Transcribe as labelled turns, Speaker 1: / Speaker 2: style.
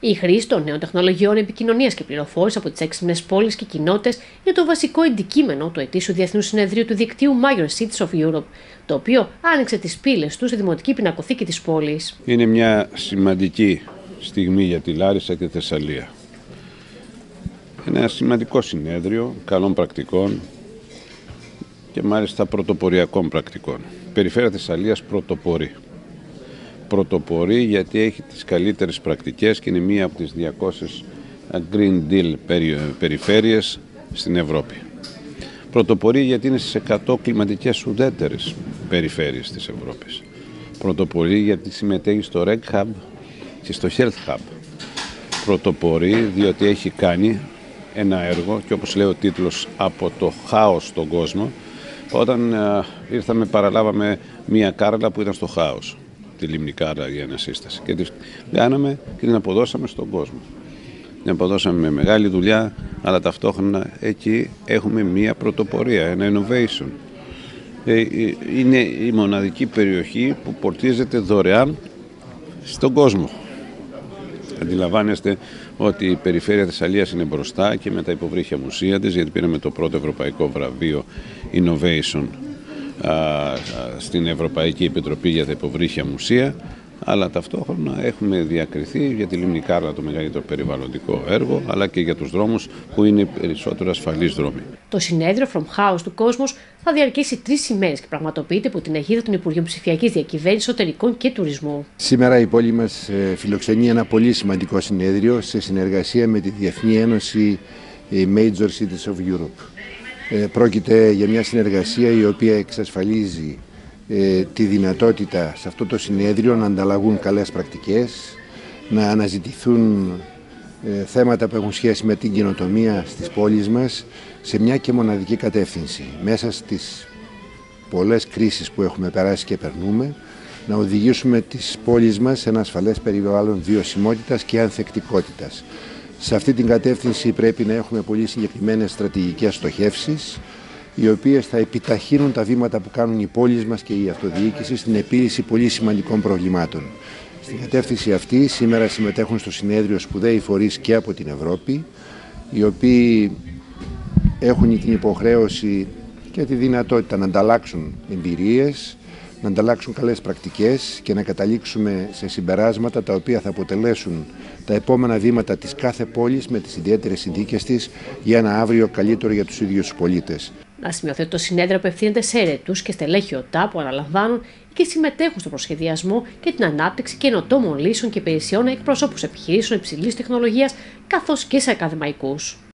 Speaker 1: Η χρήση των νέων τεχνολογιών επικοινωνίας και πληροφόρησης από τις έξυπνες πόλεις και κοινότητες είναι το βασικό αντικείμενο του ετήσιου Διεθνούς Συνεδρίου του δικτύου Major Cities of Europe, το οποίο άνοιξε τις πύλες του στη Δημοτική Πινακοθήκη της πόλης.
Speaker 2: Είναι μια σημαντική στιγμή για τη Λάρισα και τη Θεσσαλία. Ένα σημαντικό συνέδριο καλών πρακτικών και μάλιστα πρωτοποριακών πρακτικών. Η Περιφέρεια Θεσσαλίας πρωτοπορεί γιατί έχει τις καλύτερες πρακτικές και είναι μία από τις 200 Green Deal περιφέρειες στην Ευρώπη. Πρωτοπορεί γιατί είναι στις 100 κλιματικές ουδέτερες περιφέρειες της Ευρώπης. Πρωτοπορεί γιατί συμμετέχει στο Reg Hub και στο Health Hub. Πρωτοπορεί διότι έχει κάνει ένα έργο και όπως λέει ο τίτλος «Από το χάος στον κόσμο». Όταν ήρθαμε παραλάβαμε μία κάρλα που ήταν στο χάος, τη λιμνή κάρλα για ανασύσταση, και την κάναμε και την αποδώσαμε στον κόσμο. Την αποδώσαμε με μεγάλη δουλειά, αλλά ταυτόχρονα εκεί έχουμε μία πρωτοπορία, ένα innovation. Είναι η μοναδική περιοχή που πορτίζεται δωρεάν στον κόσμο. Αντιλαμβάνεστε ότι η Περιφέρεια Θεσσαλίας είναι μπροστά και με τα υποβρύχια μουσεία της, γιατί πήραμε το πρώτο ευρωπαϊκό βραβείο Innovation στην Ευρωπαϊκή Επιτροπή για τα υποβρύχια μουσεία, αλλά ταυτόχρονα έχουμε διακριθεί για τη λίμνη Κάρλα, το μεγαλύτερο περιβαλλοντικό έργο, αλλά και για τους δρόμους που είναι περισσότερο ασφαλείς δρόμοι.
Speaker 1: Το συνέδριο From House του Κόσμος θα διαρκέσει 3 ημέρες και πραγματοποιείται υπό την αιγίδα των Υπουργείων Ψηφιακής Διακυβέρνησης, Εσωτερικών και Τουρισμού.
Speaker 3: Σήμερα η πόλη μας φιλοξενεί ένα πολύ σημαντικό συνέδριο σε συνεργασία με τη Διεθνή Ένωση Major Cities of Europe. Πρόκειται για μια συνεργασία η οποία εξασφαλίζει τη δυνατότητα σε αυτό το συνέδριο να ανταλλαγούν καλές πρακτικές, να αναζητηθούν θέματα που έχουν σχέση με την καινοτομία στις πόλεις μας σε μια και μοναδική κατεύθυνση. Μέσα στις πολλές κρίσεις που έχουμε περάσει και περνούμε, να οδηγήσουμε τις πόλεις μας σε ένα ασφαλές περιβάλλον βιωσιμότητας και ανθεκτικότητας. Σε αυτή την κατεύθυνση πρέπει να έχουμε πολύ συγκεκριμένες στρατηγικές στοχεύσεις, οι οποίες θα επιταχύνουν τα βήματα που κάνουν οι πόλεις μας και η αυτοδιοίκηση στην επίλυση πολύ σημαντικών προβλημάτων. Στην κατεύθυνση αυτή σήμερα συμμετέχουν στο συνέδριο σπουδαίοι φορείς και από την Ευρώπη, οι οποίοι έχουν την υποχρέωση και τη δυνατότητα να ανταλλάξουν εμπειρίες, να ανταλλάξουν καλές πρακτικές και να καταλήξουμε σε συμπεράσματα τα οποία θα αποτελέσουν τα επόμενα βήματα της κάθε πόλης με τις ιδιαίτερες συνθήκες της για ένα αύριο καλύτερο για τους ίδιους τους πολίτες.
Speaker 1: Να σημειωθεί ότι το συνέδριο απευθύνεται σε αιρετούς και στελέχη ΟΤΑ που αναλαμβάνουν και συμμετέχουν στο προσχεδιασμό και την ανάπτυξη καινοτόμων λύσεων και υπηρεσιών εκπροσώπους επιχειρήσεων υψηλής τεχνολογίας καθώς και σε ακαδημαϊκούς.